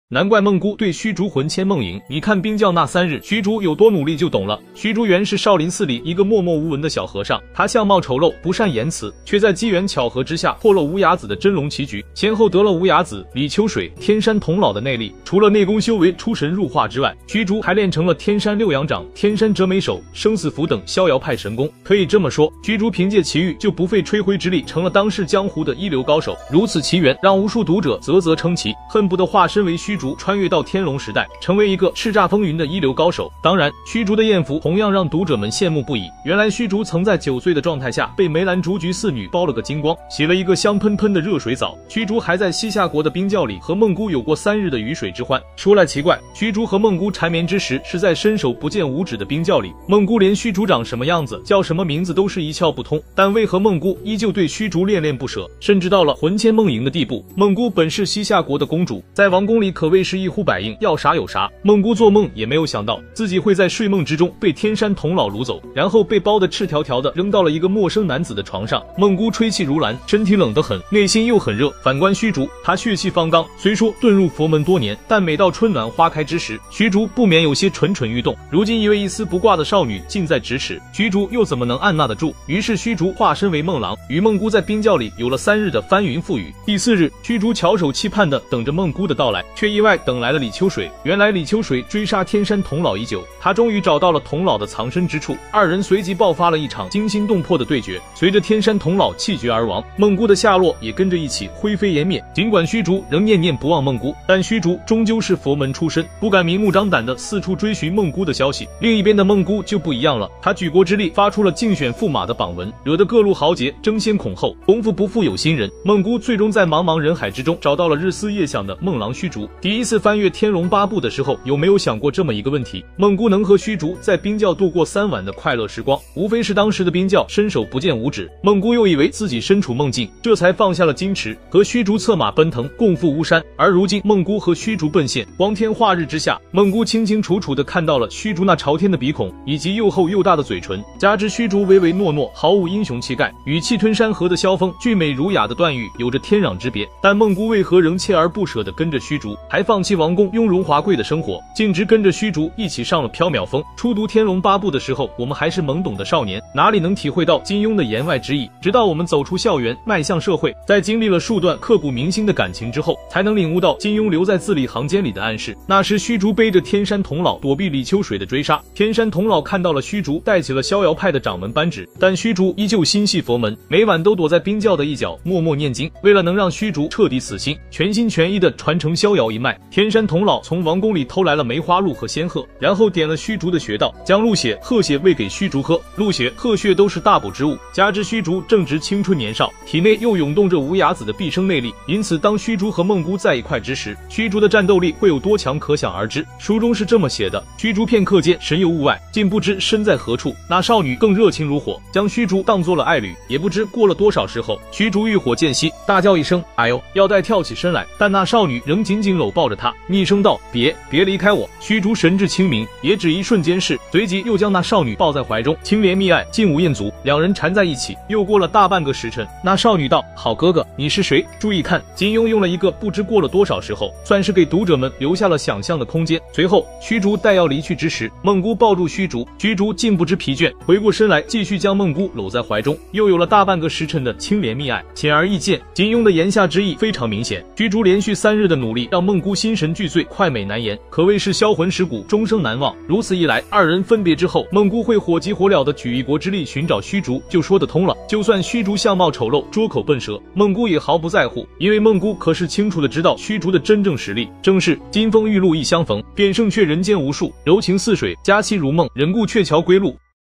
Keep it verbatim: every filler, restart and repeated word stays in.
难怪孟姑对虚竹魂牵梦萦。你看冰窖那三日，虚竹有多努力就懂了。虚竹原是少林寺里一个默默无闻的小和尚，他相貌丑陋，不善言辞，却在机缘巧合之下破了无崖子的真龙棋局，先后得了无崖子、李秋水、天山童姥的内力。除了内功修为出神入化之外，虚竹还练成了天山六阳掌、天山折眉手、生死符等逍遥派神功。可以这么说，虚竹凭借奇遇就不费吹灰之力，成了当世江湖的一流高手。如此奇缘，让无数读者啧啧称奇，恨不得化身为虚竹，穿越到天龙时代，成为一个叱咤风云的一流高手。当然，虚竹的艳福同样让读者们羡慕不已。原来虚竹曾在九岁的状态下被梅兰竹菊四女包了个精光，洗了一个香喷喷的热水澡。虚竹还在西夏国的冰窖里和孟姑有过三日的鱼水之欢。说来奇怪，虚竹和孟姑缠绵之时是在伸手不见五指的冰窖里，孟姑连虚竹长什么样子、叫什么名字都是一窍不通，但为何孟姑依旧对虚竹恋恋不舍，甚至到了魂牵梦萦的地步？孟姑本是西夏国的公主，在王宫里可谓是一呼百应，要啥有啥。孟姑做梦也没有想到自己会在睡梦之中被天山童姥掳走，然后被包得赤条条的扔到了一个陌生男子的床上。孟姑吹气如兰，身体冷得很，内心又很热。反观虚竹，她血气方刚，虽说遁入佛门多年，但每到春暖花开之时，虚竹不免有些蠢蠢欲动。如今一位一丝不挂的少女近在咫尺，虚竹又怎么能按捺得住？于是虚竹化身为梦郎，与孟姑在冰窖里有了三日的翻云覆雨。第四日，虚竹翘首期盼的等着孟姑的到来，却意外等来了李秋水。原来李秋水追杀天山童姥已久，他终于找到了童姥的藏身之处，二人随即爆发了一场惊心动魄的对决。随着天山童姥气绝而亡，孟姑的下落也跟着一起灰飞烟灭。尽管虚竹仍念念不忘孟姑，但虚竹终究是佛门出身，不敢明目张胆的四处追寻孟姑的消息。另一边的孟姑就不一样了，他举国之力发出了竞选驸马的榜文，惹得各路豪杰争先恐后。功夫不负有心人，孟姑最终在茫茫人海之中找到了日思夜想的孟郎虚竹。第一次翻阅天龙八部的时候，有没有想过这么一个问题？孟姑能和虚竹在冰窖度过三晚的快乐时光，无非是当时的冰窖伸手不见五指。孟姑又以为自己身处梦境，这才放下了矜持，和虚竹策马奔腾，共赴巫山。而如今孟姑和虚竹奔现，光天化日之下，孟姑清清楚楚地看到了虚竹那朝天的鼻孔以及又厚又大的嘴唇，加之虚竹唯唯诺诺，毫无英雄气概，与气吞山河的萧峰、俊美儒雅的段誉有着天壤之别。但孟姑为何仍锲而不舍地跟着虚竹，还放弃王宫雍容华贵的生活，径直跟着虚竹一起上了缥缈峰？初读天龙八部的时候，我们还是懵懂的少年，哪里能体会到金庸的言外之意？直到我们走出校园，迈向社会，在经历了数段刻骨铭心的感情之后，才能领悟到金庸留在字里行间里的暗示。那时虚竹背着天山童姥躲避李秋水的追杀，天山童姥看到了虚竹戴起了逍遥派的掌门扳指，但虚竹依旧心系佛门，每晚都躲在冰窖的一角默默念经。为了能让虚竹彻底死心，全心全意地传承逍遥一脉，天山童姥从王宫里偷来了梅花鹿和仙鹤，然后点了虚竹的穴道，将鹿血、鹤血喂给虚竹喝。鹿血、鹤血都是大补之物，加之虚竹正值青春年少，体内又涌动着无崖子的毕生内力，因此当虚竹和孟姑在一块之时，虚竹的战斗力会有多强可想而知。书中是这么写的：虚竹片刻间神游物外，竟不知身在何处。那少女更热情如火，将虚竹当作了爱侣。也不知过了多少时候，虚竹欲火渐熄，大叫一声哎呦，要待跳起身来，但那少女仍紧紧搂抱着他，厉声道别别离开我。虚竹神志清明，也只一瞬间事，随即又将那少女抱在怀中，亲怜蜜爱，尽无厌足。两人缠在一起，又过了大半个时辰。那少女道：好哥哥，你是谁？注意看，金庸用了一个不知过了多少时候，算是给读者们留下了想象的空间。随后虚竹待要离去之时，孟姑抱住虚竹，虚竹竟不知疲倦，回过身来继续将孟姑搂在怀中，又有了大半个时辰的亲怜蜜爱。显而易见，金庸的言下之意非常明显，虚竹连续三日的努力让孟姑心神俱醉，快美难言，可谓是销魂蚀骨，终生难忘。如此一来，二人分别之后，孟姑会火急火燎的举一国之力寻找虚竹，就说得通了。就算虚竹相貌丑陋，拙口笨舌，孟姑也毫不在乎，因为孟姑可是清楚的知道虚竹的真正实力。正是金风玉露一相逢，便胜却人间无数，柔情似水，佳期如梦，人顾鹊桥归路。